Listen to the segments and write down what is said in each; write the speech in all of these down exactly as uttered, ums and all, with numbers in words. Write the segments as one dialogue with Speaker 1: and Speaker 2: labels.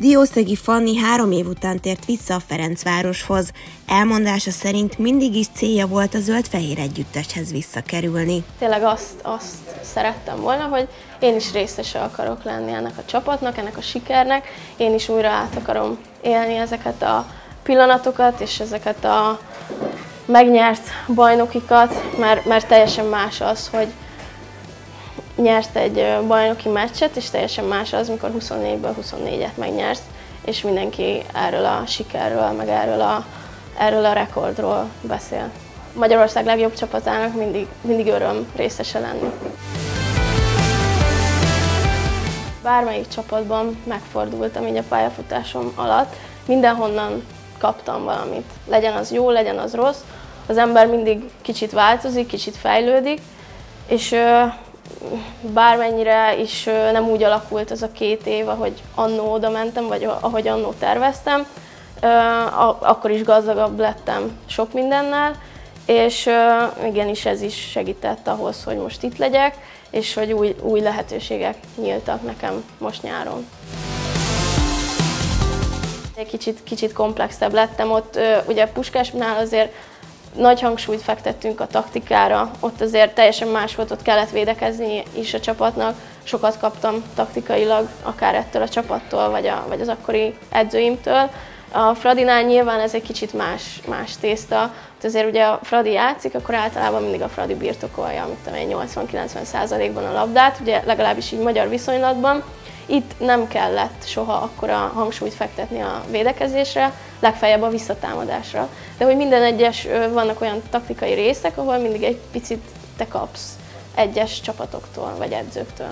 Speaker 1: Diószegi Fanni három év után tért vissza a Ferencvároshoz. Elmondása szerint mindig is célja volt a zöld-fehér együtteshez visszakerülni.
Speaker 2: Tényleg azt, azt szerettem volna, hogy én is részese akarok lenni ennek a csapatnak, ennek a sikernek. Én is újra át akarom élni ezeket a pillanatokat és ezeket a megnyert bajnokikat, mert, mert teljesen más az, hogy nyert egy bajnoki meccset, és teljesen más az, mikor huszonnégyből huszonnégyet megnyersz, és mindenki erről a sikerről, meg erről a, erről a rekordról beszél. Magyarország legjobb csapatának mindig, mindig öröm részese lenni. Bármelyik csapatban megfordultam így a pályafutásom alatt, mindenhonnan kaptam valamit. Legyen az jó, legyen az rossz, az ember mindig kicsit változik, kicsit fejlődik, és bármennyire is nem úgy alakult az a két év, ahogy annó oda mentem, vagy ahogy annó terveztem, akkor is gazdagabb lettem sok mindennel, és igenis ez is segített ahhoz, hogy most itt legyek, és hogy új, új lehetőségek nyíltak nekem most nyáron. Egy kicsit, kicsit komplexebb lettem ott, ugye Puskásnál azért nagy hangsúlyt fektettünk a taktikára, ott azért teljesen más volt, ott kellett védekezni is a csapatnak. Sokat kaptam taktikailag, akár ettől a csapattól, vagy, a, vagy az akkori edzőimtől. A Fradinál nyilván ez egy kicsit más, más tészta. Ott azért ugye a Fradi játszik, akkor általában mindig a Fradi birtokolja, mit tudom én, nyolcvan-kilencven százalékban a labdát, ugye legalábbis így magyar viszonylatban. Itt nem kellett soha akkora hangsúlyt fektetni a védekezésre, legfeljebb a visszatámadásra. De hogy minden egyes, vannak olyan taktikai részek, ahol mindig egy picit te kapsz egyes csapatoktól vagy edzőktől.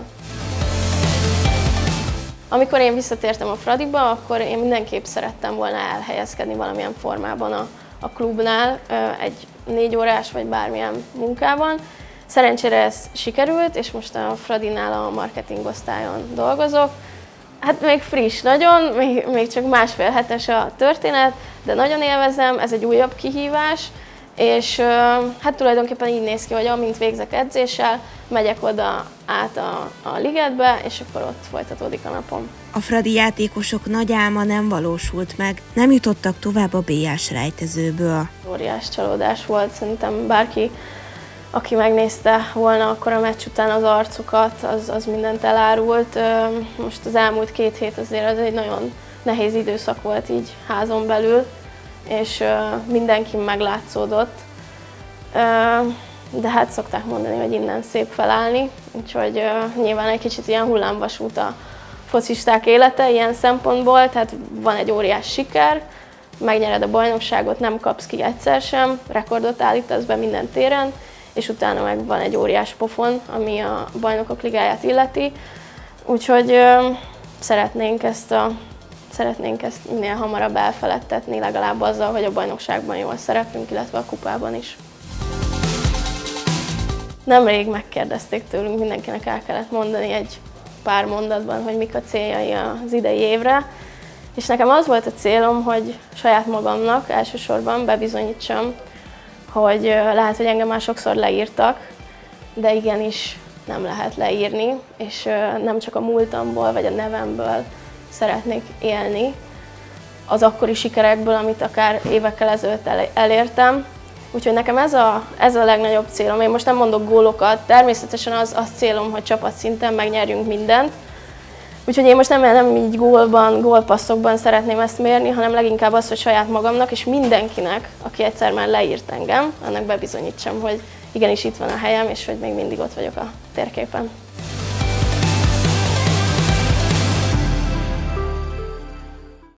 Speaker 2: Amikor én visszatértem a Fradiba, akkor én mindenképp szerettem volna elhelyezkedni valamilyen formában a, a klubnál, egy négy órás vagy bármilyen munkában. Szerencsére ez sikerült, és most a Fradinál a marketingosztályon dolgozok. Hát még friss nagyon, még, még csak másfél hetes a történet, de nagyon élvezem, ez egy újabb kihívás, és hát tulajdonképpen így néz ki, hogy amint végzek edzéssel, megyek oda át a, a ligetbe, és akkor ott folytatódik a napom.
Speaker 1: A fradi játékosok nagy álma nem valósult meg, nem jutottak tovább a bé es rejtezőből.
Speaker 2: Óriás csalódás volt, szerintem bárki, aki megnézte volna akkor a meccs után az arcukat, az, az mindent elárult. Most az elmúlt két hét azért az egy nagyon nehéz időszak volt így házon belül, és mindenki meglátszódott. De hát szokták mondani, hogy innen szép felállni, úgyhogy nyilván egy kicsit ilyen hullámvasút a focisták élete ilyen szempontból, tehát van egy óriás siker, megnyered a bajnokságot, nem kapsz ki egyszer sem, rekordot állítasz be minden téren, és utána meg van egy óriás pofon, ami a bajnokok ligáját illeti. Úgyhogy ö, szeretnénk, ezt a, szeretnénk ezt minél hamarabb elfeledtetni, legalább azzal, hogy a bajnokságban jól szerepünk, illetve a kupában is. Nemrég megkérdezték tőlünk, mindenkinek el kellett mondani egy pár mondatban, hogy mik a céljai az idei évre. És nekem az volt a célom, hogy saját magamnak elsősorban bebizonyítsam, hogy lehet, hogy engem már sokszor leírtak, de igenis nem lehet leírni, és nem csak a múltamból vagy a nevemből szeretnék élni, az akkori sikerekből, amit akár évekkel ezelőtt elértem. Úgyhogy nekem ez a, ez a legnagyobb célom. Én most nem mondok gólokat, természetesen az, az célom, hogy csapatszinten megnyerjünk mindent. Úgyhogy én most nem, nem így gólban, gólpasszokban szeretném ezt mérni, hanem leginkább az, hogy saját magamnak és mindenkinek, aki egyszer már leírt engem, annak bebizonyítsam, hogy igenis itt van a helyem, és hogy még mindig ott vagyok a térképen.